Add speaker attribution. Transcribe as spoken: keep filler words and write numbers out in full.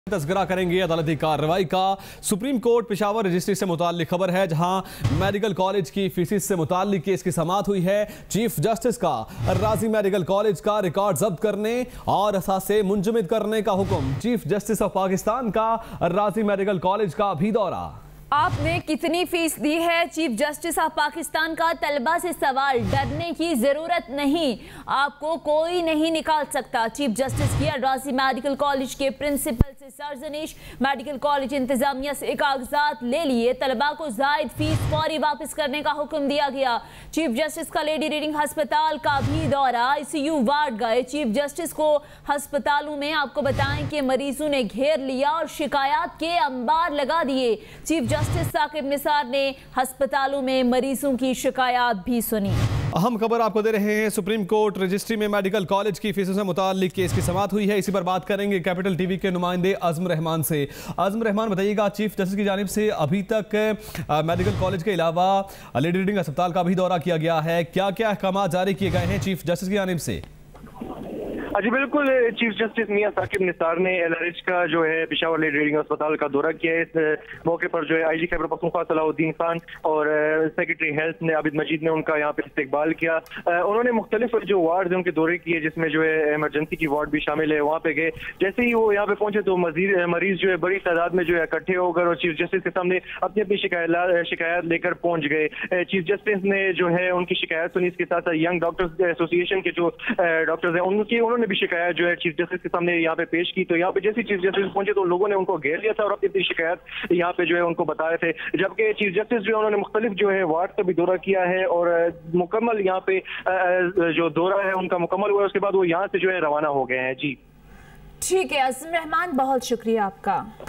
Speaker 1: तस्करा करेंगे अदालती कार्रवाई का। सुप्रीम कोर्ट पेशावर रजिस्ट्री से मुताल्लिक खबर है, जहां मेडिकल कॉलेज की फीसिस से मुताल्लिक केस की समाअत हुई है। चीफ जस्टिस का राजी मेडिकल कॉलेज का रिकॉर्ड जब्त करने और असासे मुंजमद करने का हुक्म। चीफ जस्टिस ऑफ पाकिस्तान का राजी मेडिकल कॉलेज का भी दौरा।
Speaker 2: आपने कितनी फीस दी है? चीफ जस्टिस ऑफ पाकिस्तान का तलबा से सवाल। डरने की जरूरत नहीं, आपको कोई नहीं निकाल सकता। चीफ जस्टिस की राजी मेडिकल कॉलेज के प्रिंसिपल से सरजनिश। मेडिकल कॉलेज इंतजामिया से कागजात ले लिए। तलबा को जायद फीस फौरी वापस करने का हुक्म दिया गया। चीफ जस्टिस का लेडी रीडिंग अस्पताल का भी दौरा। आईसीयू वार्ड गए। चीफ जस्टिस को अस्पतालों में आपको बताएं कि मरीजों ने घेर लिया और शिकायत के अंबार लगा दिए। चीफ जस्टिस साकिब निसार ने अस्पतालों में मरीजों की शिकायत भी सुनी।
Speaker 1: अहम खबर आपको दे रहे हैं। सुप्रीम कोर्ट रजिस्ट्री में मेडिकल कॉलेज की फीसों से मुताल्लिक केस की समाअत हुई है। इसी पर बात करेंगे कैपिटल टीवी के नुमाइंदे आजम रहमान से। आजम रहमान, बताइएगा, चीफ जस्टिस की जानिब से अभी तक आ, मेडिकल कॉलेज के अलावा लेडी रीडिंग अस्पताल का भी दौरा किया गया है। क्या क्या अहकाम जारी किए गए हैं चीफ जस्टिस की जानिब से?
Speaker 3: जी बिल्कुल, चीफ जस्टिस मियां साकिब निसार ने एलआरएच का जो है पेशावर लेडी रीडिंग अस्पताल का दौरा किया है। इस मौके पर जो है आईजी खैबर पख्तूनख्वा सलाहुद्दीन खान और सेक्रेटरी हेल्थ ने आबिद मजीद ने उनका यहाँ पे इस्तकबाल किया। उन्होंने मुख्तलिफ जो वार्ड उनके दौरे किए, जिसमें जो है इमरजेंसी की वार्ड भी शामिल है, वहाँ पे गए। जैसे ही वो यहाँ पे पहुंचे तो मजीद मरीज जो है बड़ी तादाद में जो है इकट्ठे होकर और चीफ जस्टिस के सामने अपनी अपनी शिकायत शिकायत लेकर पहुंच गए। चीफ जस्टिस ने जो है उनकी शिकायत सुनी। इसके साथ यंग डॉक्टर्स एसोसिएशन के जो डॉक्टर्स हैं उनकी उन्होंने भी शिकायत जो है चीफ जस्टिस के सामने यहाँ पे पेश की। तो यहाँ पे जैसे चीफ जस्टिस पहुंचे तो लोगों ने उनको घेर लिया था और अपनी अपनी शिकायत यहाँ पे जो है उनको बता रहे थे। जबकि चीफ जस्टिस जो है उन्होंने मुख्तलिफ जो है वार्ड का भी दौरा किया है और मुकम्मल यहाँ पे जो दौरा है उनका मुकम्मल हुआ। उसके बाद वो यहाँ से जो है रवाना हो गए हैं। जी
Speaker 2: ठीक है आजम रहमान, बहुत शुक्रिया आपका।